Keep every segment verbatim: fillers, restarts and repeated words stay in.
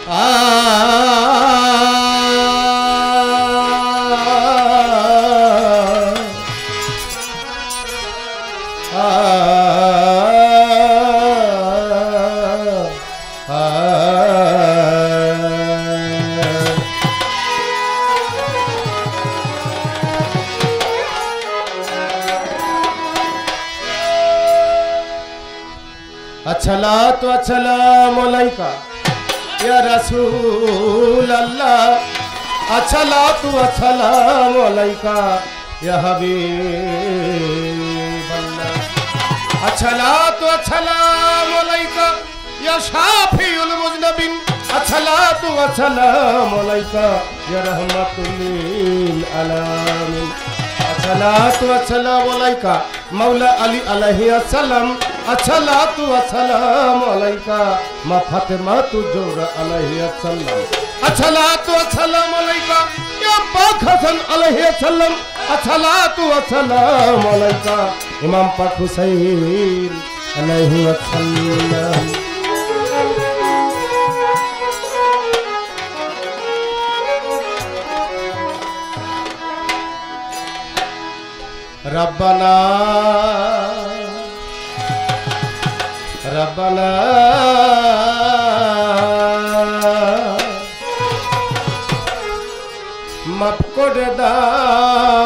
अस्सलातु वस्सलामु अलैका या रसूल अल्लाह, अस्सलातु वस्सलामु अलैका या हबीब अल्लाह, अस्सलातु वस्सलामु अलैका या शाफिउल मुज़नबिन, अस्सलातु वस्सलामु अलैका या रहमतुल लिल आलामीन, अस्सलातु वस्सलामु अलैका मौला अली अलैहि अस्सलाम, अस्सलातु वस्सलामु अलैका मा फातिमातु ज़ोहरा अलैहि अस्सलाम, अस्सलातु वस्सलामु अलैका या पाक हसन अलैहि अस्सलाम, अस्सलातु वस्सलामु अलैका इमाम पाक हुसैन अलैहि अस्सलाम। रब्बना रब्बना माफ करे दाও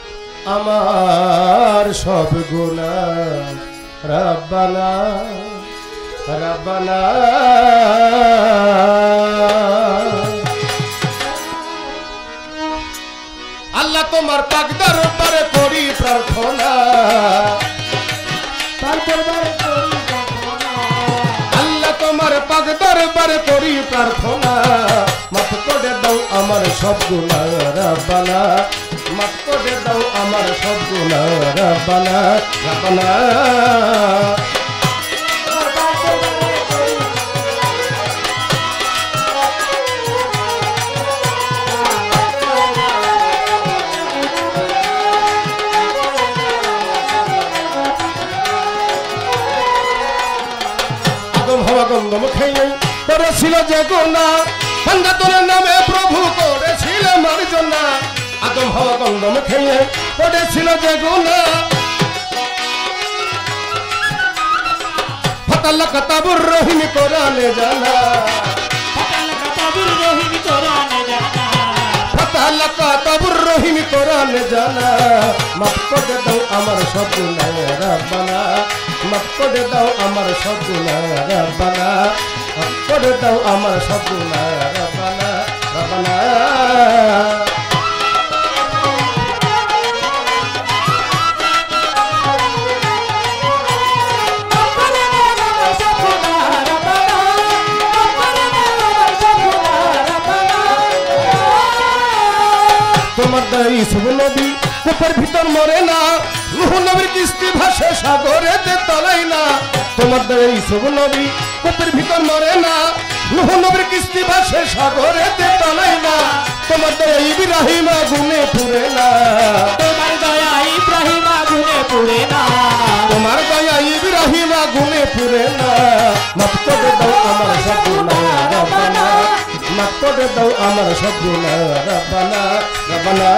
আমার সব গুনাহ, রব্বানা রব্বানা আল্লাহ তোমার পাক দরবারে করি প্রার্থনা, আল্লাহ তোমার পাক দরবারে করি প্রার্থনা, মাফ করে দাও আমার সব গুনাহ রব্বানা, মাফ করে দাও আমার সব গুনাহ রব্বানা রব্বানা। গন্ধম খেয়ে করেছিল যে গোনা, বান্দা তোর নামে প্রভু করেছিল মার্জনা, আদম হওয়া গন্ধম খেয়ে করেছিল যে গোনা, ফাতাল্লা কাতাবুর রহিম কোরআনে জানা, ফাতাল্লা কাতাবুর রহিম কোরআনে জানা, ফাতাল্লা কাতাবুর রহিম কোরআনে জানা, মাফ করে দাও আমার সব গুনাহ রব্বানা, মাফ করে দাও আমার সব গুনাহ রব্বানা, মাফ করে দাও আমার সব গুনাহ রব্বানা রব্বানা। তোমার দয়ায় সব নবী কূপের ভিতর মরে না, নূহ নবীর কিস্তি ভাসে সাগরেতে তলায় না, তোমার দয়ায় সব নবী কূপের ভিতর মরে না, নূহ নবীর কিস্তি ভাসে সাগরেতে তলায় না, তোমার দয়ায় ইব্রাহিম আগুনে পুড়ে না, তোমার দয়ায় ইব্রাহিম আগুনে পুড়ে না, তোমার দয়ায় ইব্রাহিম আগুনে পুড়ে না, মাফ করে দাও আমার সব গুনাহ রব্বানা, মাফ করে দাও আমার সব গুনাহ রব্বানা রব্বানা।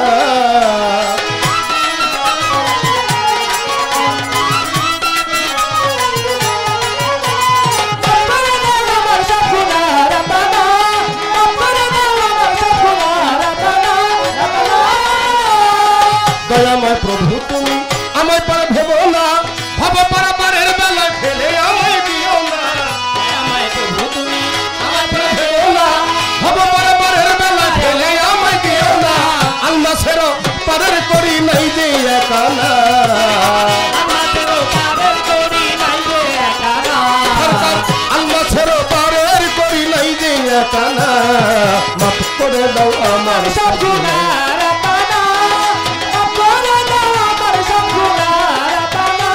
দয়াময় প্রভু তুমি আমায় পার ভেবো না, ভাব পারাপারের বেলা ফেলে আমায় দিও না, দয়াময় প্রভু তুমি আমায় পার ভেবো না, ভাব পারাপারের বেলা ফেলে আমায় দিও না, আল্লাহ সেরো পারের করি নাই যে একা না, আল্লাহ সেরো পারের করি নাই যে একা না, আল্লাহ সেরো পারের করি নাই যে একা না, মাফ করে দাও আমার সব গুনাহ রব্বানা, মাফ করে দাও আমার সব গুনাহ রব্বানা।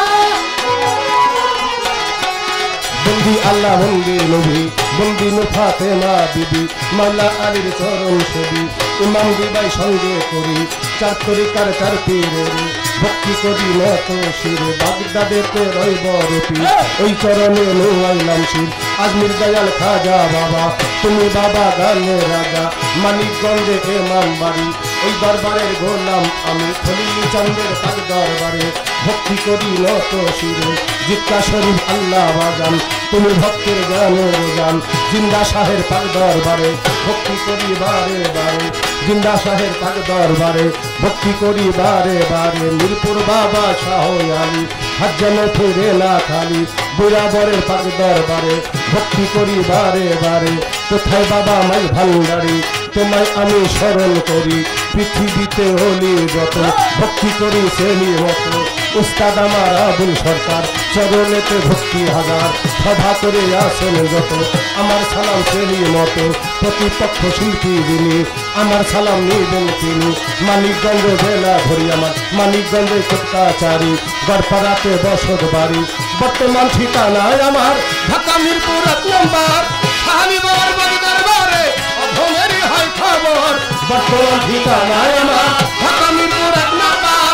বন্দি আল্লাহ বন্দি নবী বন্দি নূর ফাতেমা বিবি, মাওলা আলীর চরণ ছবি, ইমাম বিবাই সঙ্গে করি চার তরিকার চার পীরের, ভক্তি করি নত শিরে বাগদাদেতে রইব রুটি ওই চরণে নুয়াইলাম শির আজমির দয়াল খাজা বাবা তুমি বাবা গানের রাজা মানিকগঞ্জে এমাম বাড়ি ওই দরবারের গোলাম আমি খলিল চন্দ্রের পাক দরবারে ভক্তি করি নত শিরে জিক্কা শরীফ আল্লাহ বাজান তুমি ভক্তের গানের গান জিন্দা শাহের পাক দরবারে ভক্তি করি বারে বারে জিন্দা শাহের পাক দরবারে ভক্তি করি বারে বারে মিরপুর বাবা শাহ আলী হাত যেন ফেরে না খালি বুড়াবরের পাক দরবারে ভক্তি করি বারে বারে কোথায় বাবা মাই ভান্ডারি তোমায় আমি স্মরণ করি পৃথিবীতে হলি যত ভক্তি করি সেলি মতো উস্তাদ আমার আবুল সরকার চরণেতে ভক্তি হাজার সভা করে আসেন যত আমার সালাম সেলি মতো প্রতিপক্ষ শিল্পী যিনি আমার সালাম নিবেন তিনি মানিকগঞ্জ জেলা ধরি আমার মানিকগঞ্জে কোটকাচারি গড়পাড়াতে বসত বাড়ি বর্তমান ঠিকানায় আমার ঢাকা মিরপুর এক নম্বর শাহালিবার দরবারে অধমেরই হয় খবর বর্তমান ঠিকানায় আমার ঢাকা মিরপুর এক নম্বর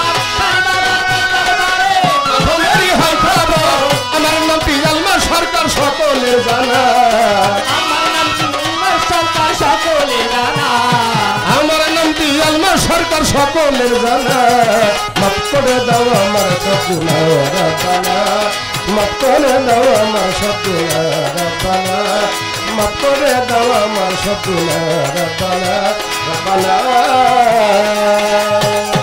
অধমেরই হয় খবর আমার নাম পিয়ালমা সরকার সকলে জানা আমার নাম পিয়ালমা সরকার সকলে জানা আমার নাম পিয়ালমা সরকার সকলের জানা মাফ করে দাও আমার সপনা রাব্বানা মাফ করে দাও আমার সপনা রাব্বানা মাফ করে দাও আমার সপনা রাব্বানা রাব্বানা